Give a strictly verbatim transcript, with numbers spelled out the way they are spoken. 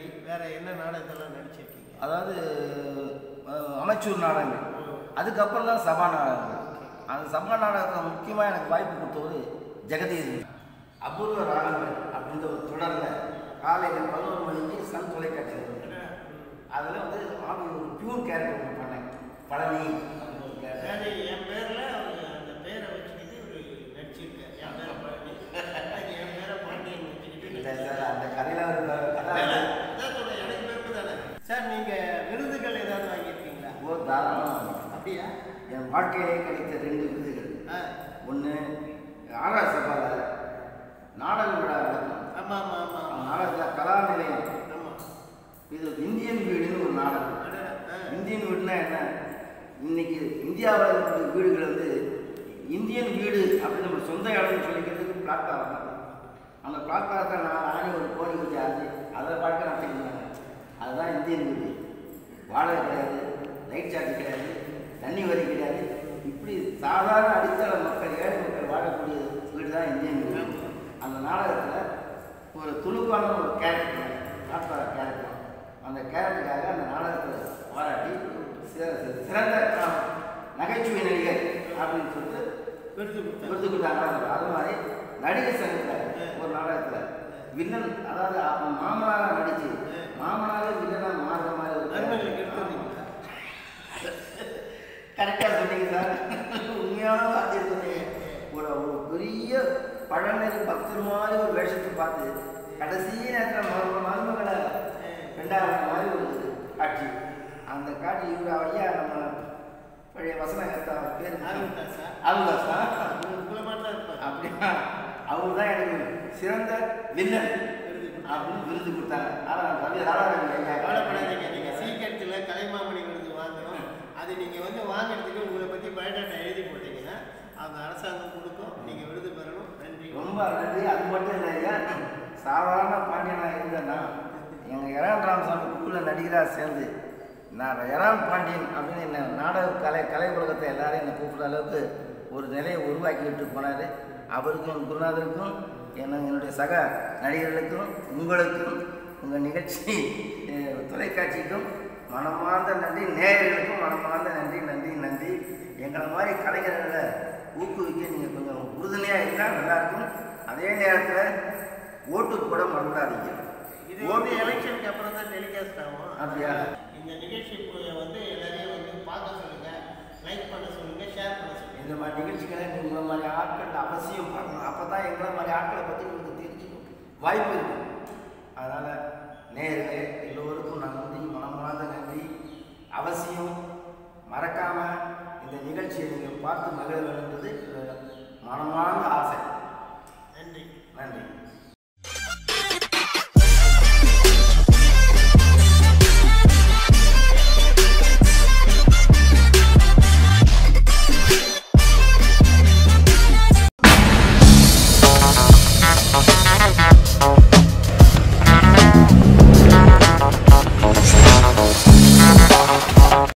வேற என்ன நாடகத்தெல்லாம் நடிச்சிருக்கீங்க? அதாவது அமைச்சூர் நாடகங்கள், அதுக்கப்புறம் தான் சபா நாடகங்கள். அந்த சபா நாடகத்தில் முக்கியமாக எனக்கு வாய்ப்பு கொடுத்தவர் ஜெகதீஷ். அபூர்வ ராகங்கள் அப்படின்ற ஒரு தொடரில் காலையில் பதினோரு மணிக்கு சன் தொலைக்காட்சி அதில் வந்து ஒரு பியூர் கேரக்டர் ஒன்று பண்ணேன், பழனி. என் பேரில் அந்த பேரை வச்சுக்கிட்டு ஒரு நடிச்சிருக்கேன். என் பேரை பழனி, என் பேரை பாண்டியன் வச்சுக்கிட்டு. இல்லை சார், அந்த கதையில் ஒரு கதை எனக்கு பேருக்கு தானே சார். நீங்கள் விருதுகள் ஏதாவது வாங்கியிருக்கீங்களா? ஓ, தாராளமாக. அப்படியா? என் வாழ்க்கையிலே கிடைத்த ரெண்டு விருதுகள். ஒன்று ஆறாவது சபாவில் நாடக விழா நடக்கும். ஆமாம் ஆமாம் ஆமாம். நாடகத்தில் கலா நிலையம். ஆமாம். இது இந்தியன் வீடுன்னு ஒரு நாடகம். இந்தியன் வீடுனா என்ன? இன்னைக்கு இந்தியாவில் இருக்கிற வீடுகள் வந்து இந்தியன் வீடு அப்படின்னு நம்ம சொந்த இடம்னு சொல்லிக்கிறதுக்கு பிளாட்ஃபார்ம் தான். அந்த பிளாட்ஃபாரத்தை நான் ஆணி ஒரு கோடி வச்சு ஆச்சு அதை பார்க்க நான் தெரிஞ்சுக்காங்க. அதுதான் இந்தியன் வீடு. வாடகை கிடையாது, லைட் சார்ஜ் கிடையாது, தண்ணி வரி கிடையாது. இப்படி சாதாரண அடித்தள மக்கள், ஏழை மக்கள் வாழக்கூடிய வீடு தான் இந்தியன் வீடு. அந்த நாடகத்தில் ஒரு துணுக்கான ஒரு கேரக்டர், பிளாட்ஃபார கேரக்டர். அந்த கேரக்டருக்காக அந்த நாடகத்தில் பாராட்டி சிறந்த நகைச்சுவை நடிகர் அப்படின்னு சொல்லிட்டு விருது விருது கொடுத்தாங்க. அது மாதிரி நடிகர் சங்கத்தில் ஒரு நாடகத்தில் வில்லன், அதாவது மாமனாக நடிச்சு மாமனாக வில்லனாக மாறுற மாதிரி ஒரு கரெக்டாக சொன்னீங்க சார். உண்மையான வார்த்தை சொன்னீங்க. ஒரு ஒரு பெரிய பழநெறி பக்தர் மாதிரி ஒரு வேஷத்தை பார்த்து கடைசி நேரத்தில் மரும மருமகளை ரெண்டாவது மாதிரி ஒரு காட்சி. அந்த காட்சி இவர் வழியா நம்ம பழைய வசனகர்த்தா பேர் அருள்தாசா அப்படின்னா அவர் தான் எனக்கு சிறந்த வில்லன் அப்படின்னு விருது கொடுத்தாங்க. ஆனால் ரவி கவலைப்படாதீங்க, நீங்கள் சீக்கிரத்தில் கலைமாமணி விருது வாங்கணும். அது நீங்கள் வந்து வாங்கிறதுக்கு உங்களை பற்றி பயோடாட்டா எழுதி போட்டீங்கன்னா அவங்க அரசாங்கம் கொடுக்கும், நீங்கள் விருது பெறணும். நன்றி, ரொம்ப நன்றி. அது மட்டும் இல்லை ஐயா, சாதாரண பாண்டியனாக இருந்தேன்னா எங்கள் எரான் ராமசாமி குழுவில் நடிகராக சேர்ந்து நான் எரான் பாண்டியன் அப்படின்னு என்ன நாடக கலை கலை உலகத்தை எல்லாரையும் என்னை கூப்பிட்ற அளவுக்கு ஒரு நிலையை உருவாக்கி விட்டு போனார். அவருக்கும் குருநாதருக்கும் என்ன என்னுடைய சக நடிகர்களுக்கும் உங்களுக்கும் உங்கள் நிகழ்ச்சி தொலைக்காட்சிக்கும் மனமார்ந்த நன்றி, நேயர்களுக்கும் மனமார்ந்த நன்றி நன்றி நன்றி. எங்களை மாதிரி கலைஞர்களை ஊக்குவிக்க நீங்கள் கொஞ்சம் உறுதுணையாக இருந்தால் நல்லாயிருக்கும். அதே நேரத்தில் ஓட்டு போட மறந்துடாதீங்க. இது வந்து எலெக்ஷனுக்கு அப்புறம் தான் டெலிகாஸ்ட் ஆகும். அப்படியா? இந்த நிகழ்ச்சி வந்து எல்லாரையும் வந்து பார்க்க சொல்லுங்கள், லைக் பண்ண சொல்லுங்கள், ஷேர் பண்ண சொல்லுங்கள். இந்த மாதிரி நிகழ்ச்சிகளை உங்களை மாதிரி ஆட்கள் அவசியம் பார்க்கணும். அப்போ தான் எங்களை மாதிரி ஆட்களை பற்றி உங்களுக்கு தெரிஞ்சுக்கும் வாய்ப்பு இருக்குது. அதனால் நேயர்களே எல்லோருக்கும் நன்றி, மனமார்ந்த நன்றி. அவசியம் மறக்காமல் இந்த நிகழ்ச்சியை நீங்கள் பார்த்து மகிழ வேண்டுன்றது மனமார்ந்த